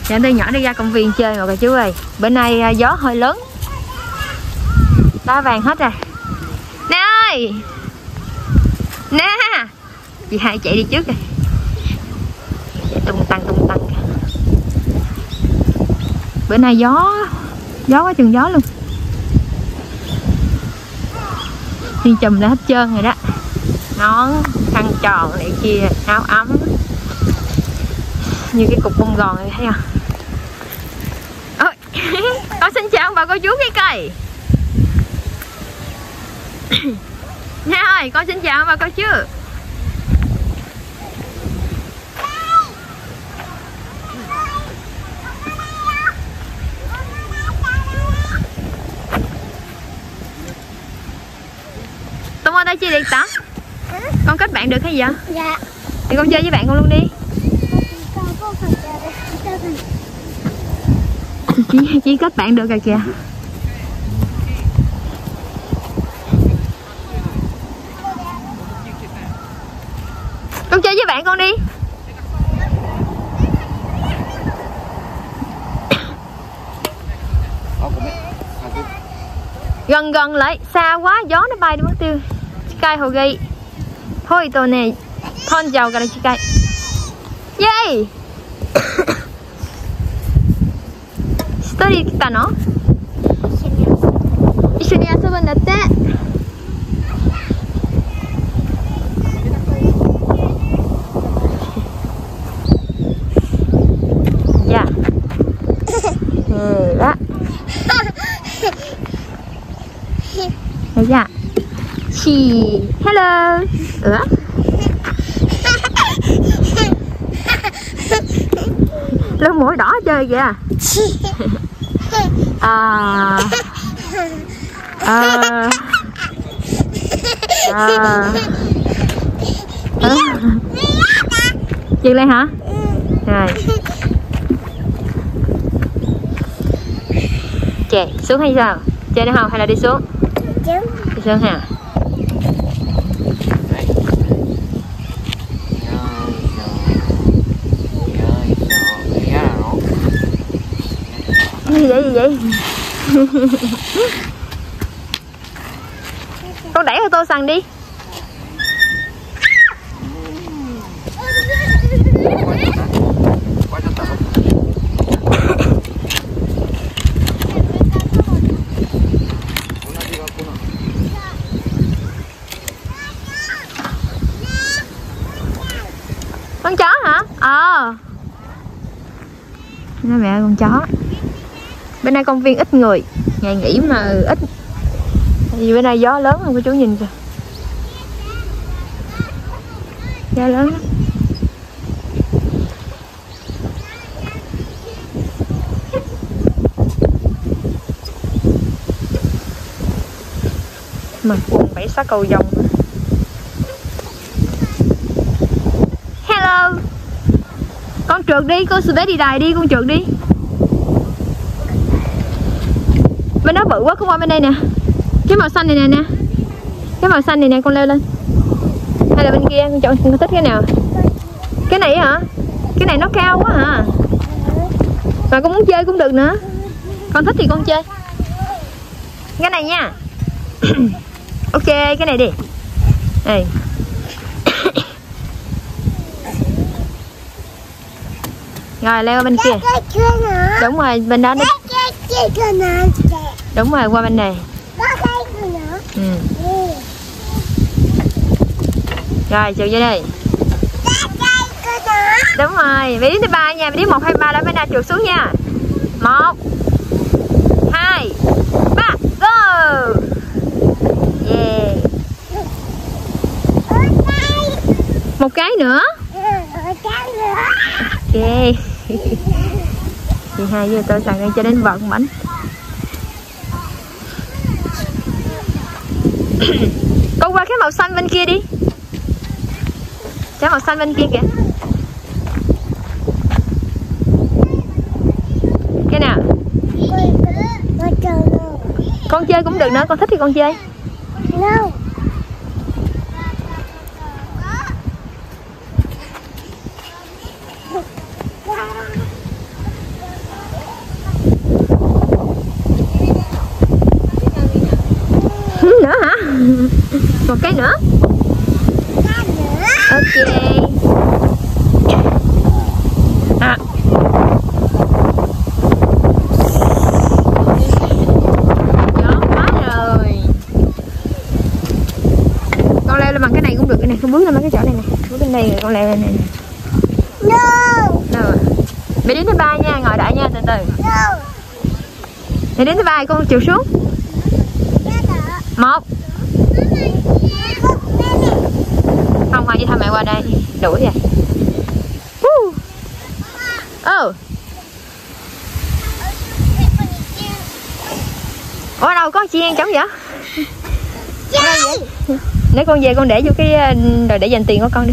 Dẫn tôi nhỏ đi ra công viên chơi rồi chú ơi. Bữa nay gió hơi lớn, lá vàng hết rồi. Nè ơi, nè, chị hai chạy đi trước rồi. Tung tăng. Bữa nay gió quá chừng gió luôn. Đi chùm đã hết trơn rồi đó. Nón, khăn tròn này kia, áo ấm như cái cục bông gòn này, thấy không? Ôi, con xin chào ông bà cô chú cái cây. Nha ơi, con xin chào ông bà cô chú. Tông ở đây chơi đi tả. Con kết bạn được hay vậy? Dạ. Thì con chơi với bạn con luôn đi. Chỉ kết bạn được rồi kìa. Con chơi với bạn con đi. Gần lại, xa quá gió nó bay đi mất tiêu. Chikai hồ ghi. Thôi tôi nè, thon chào cả chikai. Yay! 一人来たの？一緒に遊ぶんだって。じゃあ、じゃあ、hello. Lông mũi đỏ chơi kìa. Dừng lên hả? Rồi. Chè, xuống hay sao? Chơi nữa không hay là đi xuống? Đi xuống hả? Gì vậy? Con đẩy ô tô xăng đi. Con chó hả? Nó mẹ con chó. Bên đây công viên ít người, ngày nghỉ mà ít. Vì bên đây gió lớn không cô chú nhìn kìa. Gió lớn lắm. Mà quần 7-6 cầu vồng. Hello. Con trượt đi, cô sẽ đi đài đi, con trượt đi. Bên đó bự quá, con qua bên đây nè. Cái màu xanh này nè. Cái màu xanh này nè, con leo lên. Hay là bên kia, con chọn, con thích cái nào? Cái này hả? Cái này nó cao quá hả? Mà con muốn chơi cũng được nữa. Con thích thì con chơi. Cái này nha. Ok, cái này đi. Đây. Rồi leo bên kia. Đúng rồi, bên đó đi. Đúng rồi, qua bên này. Rồi, chịu vô đây. Đúng rồi, mày đếm tới 3 nha, mày đếm 1, 2, 3 đã mới ra trượt xuống nha. 1, 2, 3, go. Yeah. Một cái nữa. Ok. Chị hai với tôi sẵn đang cho đến vợt bánh. Con qua cái màu xanh bên kia đi. Cái màu xanh bên kia kìa. Cái nào? Con chơi cũng được nữa, con thích thì con chơi. bước lên mấy cái chỗ này nè, bước lên đây con leo lên này nè. No. Mẹ đến thứ 3 nha, ngồi đợi nha, từ từ. Mẹ đến thứ 3 con chịu xuống. 1. Không Hoàng, đi thăm mẹ qua đây, đuổi rồi. Ủa đâu có chị An trống vậy? Để con về con để vô cái rồi để dành tiền của con đi.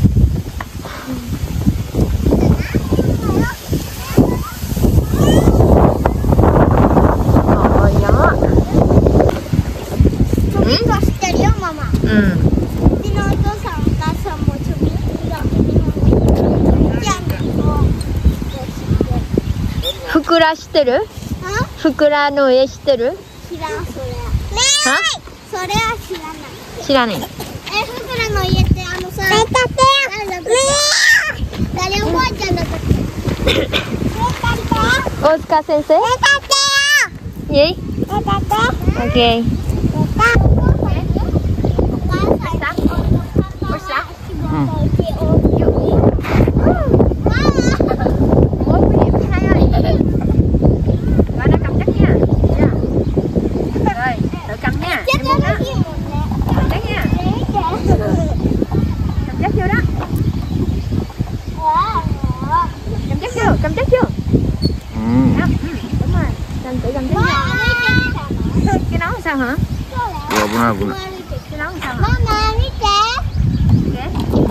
Ôi gió. Fukura 知ってる？Fukura の絵知ってる？知らんそれ。ねえ。それは知らない。知らない。Fukura の家ってさ。誰おばあちゃんだったっけ？大塚先生？gì? Ok. Cầm chắc chưa? Đúng rồi. Cầm tự cầm chắc chưa? Cái nón sao hả? Cái nón sao hả? Okay.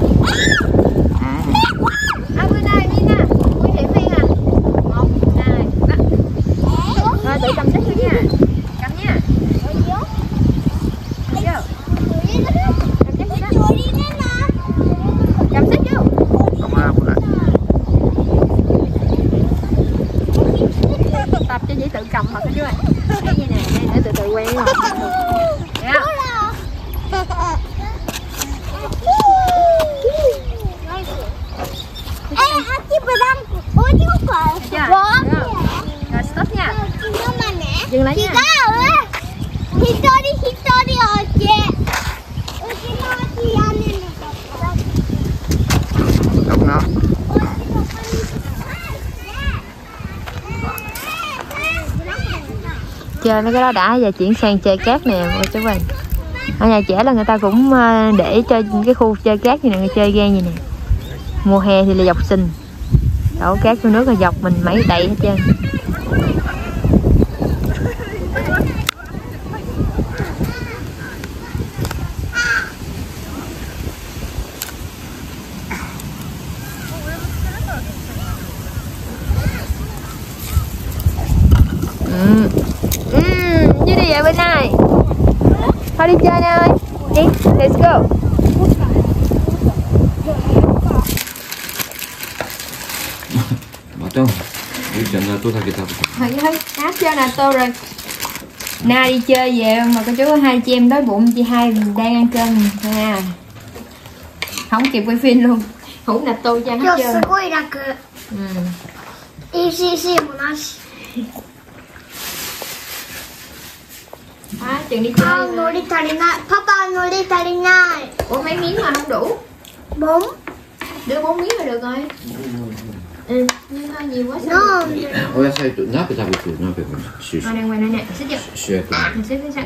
Bên đây đi nha. Nguy hiểm đi nha. 1, 2, 3. Rồi tự cầm chắc chưa nha. Cầm nha. Cầm chưa? Cầm chắc chưa đó? Cầm chắc chưa? Tập cho dễ tự cầm mà các chú ơi. Thấy như này để từ từ quen rồi. Dạ. Rồi stop nha. Dừng lại nha. Đúng nó. Chơi mấy cái đó đã, giờ chuyển sang chơi cát nè mọi chú ơi. Ở nhà trẻ là người ta cũng để cho cái khu chơi cát như này, người chơi gan như nè. Mùa hè thì là dọc sình, đổ cát vô nước là dọc mình mấy đậy hết trơn. Như đi về bên này. Thôi đi chơi nè ơi. Đi, let's go. 맞아. 여기 나또 사겠다. Thôi hát chơi nè tô rồi. Na đi chơi về mà cô chú hai chị em đói bụng, chị hai đang ăn cơm nha. Không kịp quay phim luôn. Hủ nè tô cho nó chơi. Chừng đi chơi. Ủa mấy miếng mà không đủ. 4. Đưa 4 miếng là được rồi. Nhưng thôi nhiều quá sao? お野菜と鍋食べてる鍋がシュシュ。 Đây ngoài này nè, xích vô. 主役。 Mình xích phía sau.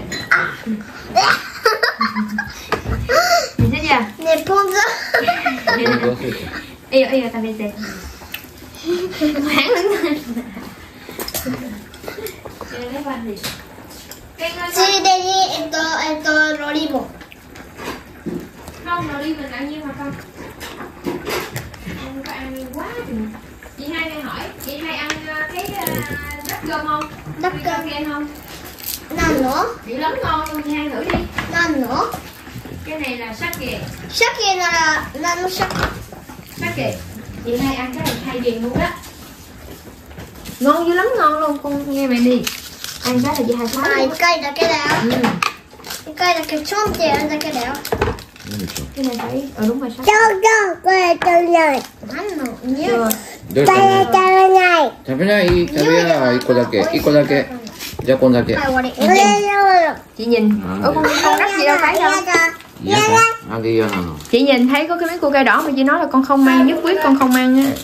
Mình xích vô. 내 폰즈. Iyo, tao đi xem. Hoảng lên. Lấy bánh đi. ついでにロリボン。 Không, rồi đi mình ăn nhiêu mà không? Không có ăn quá thì... Chị hai đang hỏi, chị hai ăn cái đất cơm không? Đất cơm không? Nan nữa? Kiểu lắm ngon luôn, chị hai thử đi. Nan nữa? Cái này là sake. Sake là nan sake. Sake. Chị hai ăn cái này thay ghiền luôn đó. Ngon dữ lắm, ngon luôn, con nghe mẹ đi. Ăn cái là chị hai khoái luôn. 1回だけだよ。1回だけちょんってやるだけだよ。 Cái này phải... đúng rồi, sake. これ食べない。何の？ Chưa. どれ食べない。食べない。食べや1個だけ。1個だけ。じゃあこんだけ。 はい、終わり。 Chị nhìn. Con cắt gì đâu thấy đâu. ăn đi nào. Chị nhìn thấy có cái miếng cua cây đỏ mà chị nói là con không ăn, nhất quyết con không ăn á.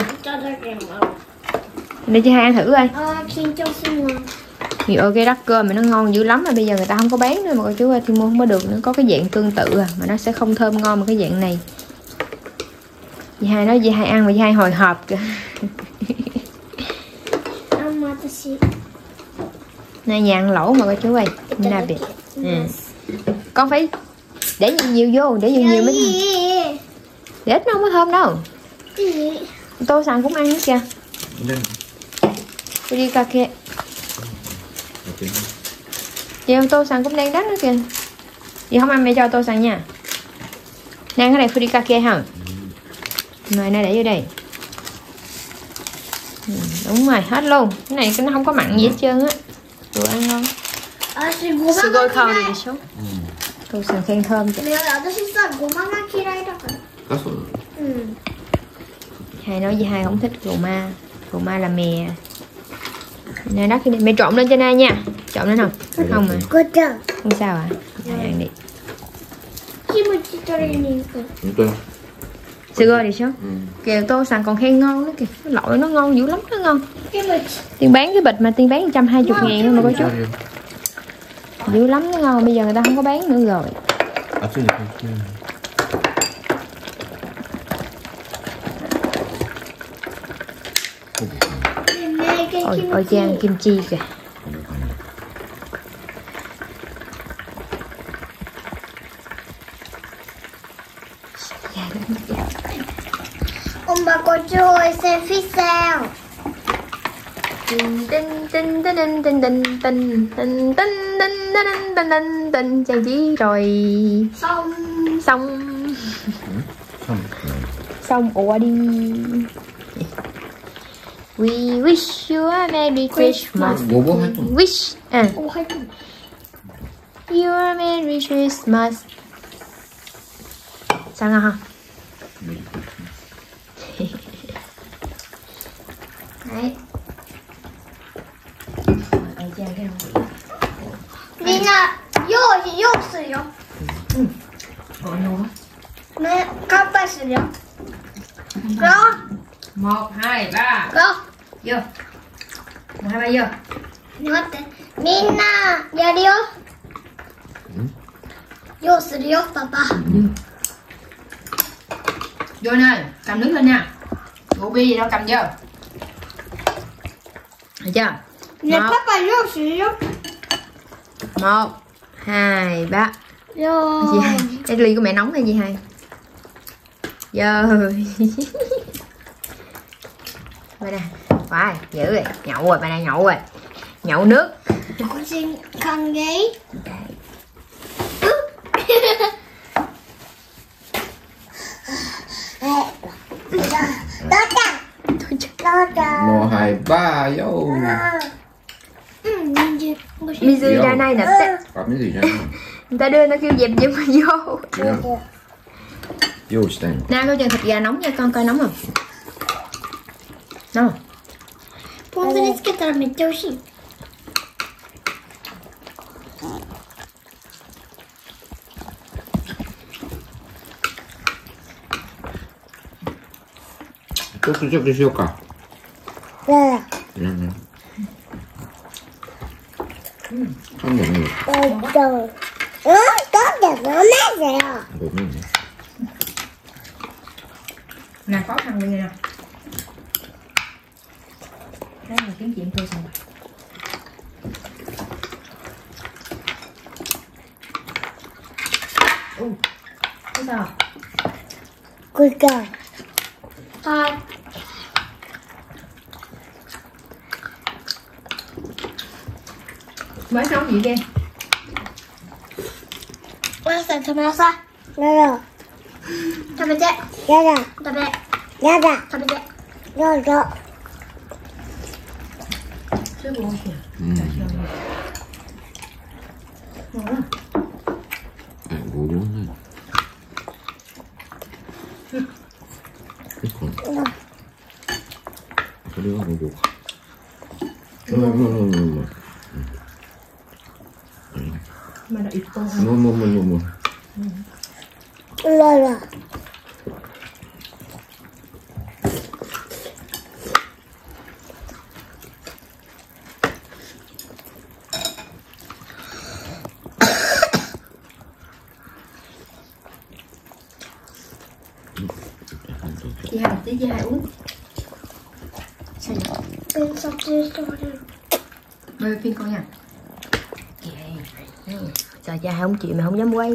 Để chị hai ăn thử coi. Thì ơi cái đắt cơm mà nó ngon dữ lắm mà bây giờ người ta không có bán nữa mà cô chú ơi, thì mua không có được nữa. Có cái dạng tương tự mà nó sẽ không thơm ngon mà cái dạng này. Chị hai nói chị hai ăn mà chị hai hồi hộp kìa. Này nhà ăn lẩu mà cô chú ơi. Nè biệt. Con phải để nhiều vô, để nhiều mới thơm. Để ít nó không có thơm đâu. Tô sàn cũng ăn nữa kìa. Furikake. Chị tô sàn cũng đang đắt nữa kìa. Chị không ăn mẹ cho tô sàn nha. Nè cái này furikake hả? Rồi này để vô đây. Đúng rồi, hết luôn. Cái này nó không có mặn gì hết trơn á. Đồ ăn ngon. Sugoi khao đi số. Tô sàn khen thơm chứ. Hai nói với hai không thích gù ma. Gù ma là mè. Nè đắt cái này mẹ trộn lên cho Na nha. Trộn lên không? Không mà. Không sao à? Hai ăn đi. Sugoi đi số. Kìa tô sàn còn khen ngon nữa kìa. Cái lội nó ngon dữ lắm, nó ngon. Tiên bán cái bịch mà Tiên bán 120.000 luôn mà có chú. Dữ lắm nó ngon, bây giờ người ta không có bán nữa rồi. Ôi chị ăn kim chi kìa. Ông bà cô chú ơi xem phía sau. Trang trí rồi. Xong ủa đi. We wish you a Merry Christmas. Wish you a Merry Christmas. Sao ngon không? Đấy. Nina, yoするよ。ね、乾杯するよ。 1, 2, 3. Vô. 1, 2, 3 vô. 待って。みんな、やるよ。よするよ、パパ。 Vô nè, cầm nước lên nha. Rượu bia gì đâu cầm vô. Được chưa? Nè, papa, yoするよ。 1, 2, 3. Yo. Cái ly của mẹ nóng hay gì hai? Vô. Đây nè. Phải, giữ rồi. Nhậu rồi, bà đang nhậu rồi. Nhậu nước. Con xin khăn ghế. Một, hai, ba, vô. Mizu ra này nè. Có cái gì chứ? Người ta đưa nó kêu dẹp dẹp mà vô. Vô chị. Nè coi chừng thịt gà nóng nha con, coi nóng không? Nóng không? ポン酢につけたらめっちゃ美味しい。 ちょっとしようか。うん。噛んでないよ。ごめんね。 Nè khó khăn lên nè. Đó là kiếm chuyện tôi xong rồi. Cái sao? Mới nấu gì kia? お野菜食べなさい。食べて。食べ。食べて。 Chứ bộ kìa. Ngon lắm. Ngủ đúng rồi. Cái đứa không được. Mà đã ít tô hả? Mua. Rồi. Chị Hai tí chị Hai uống. Sao vậy? Bên sắp đi rồi. Mời phim con nha. Sao cha không chịu mà không dám quay.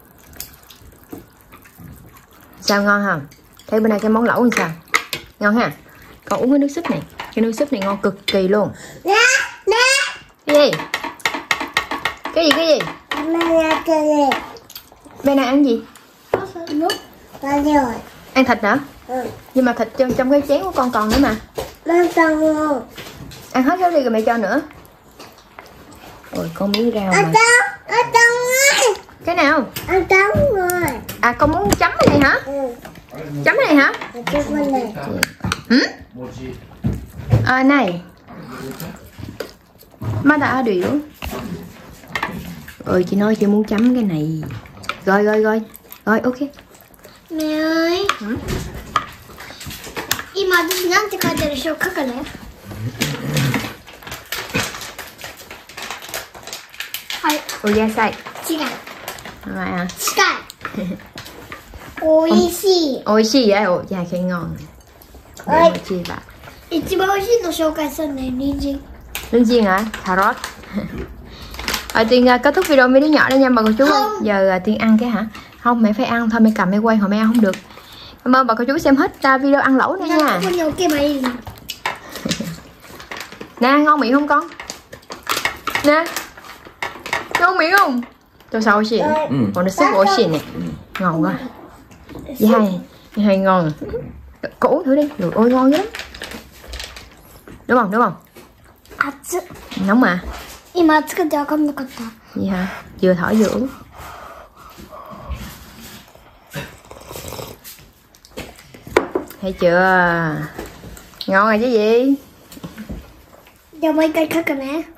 Sao ngon không? Thấy bên này cái món lẩu làm sao? Ngon ha? Con uống cái nước súp này. Cái nước súp này ngon cực kỳ luôn. Nè. Cái gì? Cái gì? Mẹ cái gì? Bên này ăn gì? Nước. Rồi. Ăn thịt hả? Ừ. Nhưng mà thịt trong cái chén của con còn nữa mà. Ăn xong rồi. Ăn hết cái đi rồi mẹ cho nữa. Ôi con miếng rau mà. Ăn xong rồi. Cái nào? Ăn xong rồi. À con muốn chấm cái này hả? Ừ. Chấm cái này hả? Cái con này. À này. Má đã điệu. Ơi chị nói chị muốn chấm cái này. Rồi ok. Mẹ ơi. Ima,私なんて書いてあるでしょうかかね。はい。 お野菜。 違う。 À. 近い。おいしい。 Ôi xì vậy? Ồ, dạ khen ngon. Ôi. Chi bà. 一番おいしいの紹介するね、人参。 Linh chiên hả? Cà rốt. Tiên kết thúc video mấy đứa nhỏ đây nha bà cô chú. Giờ Tiên ăn cái hả? Không, mẹ phải ăn thôi, mẹ cầm mẹ quay hồi mẹ ăn không được. Cảm ơn bà cô chú xem hết video ăn lẩu này nha. Nè, ngon miệng không con? Nè, ngon miệng không? Tôi sao ổ xì? Còn nó xếp ổ xì nè. Ngon quá. Chị Hai ngon. Cô uống thử đi. Trời ơi ngon dữ lắm. Đúng không? Nóng mà. Gì hả? Vừa thở vừa uống. Thấy chưa? Ngon rồi chứ gì? Giờ mấy cây khác cả nè.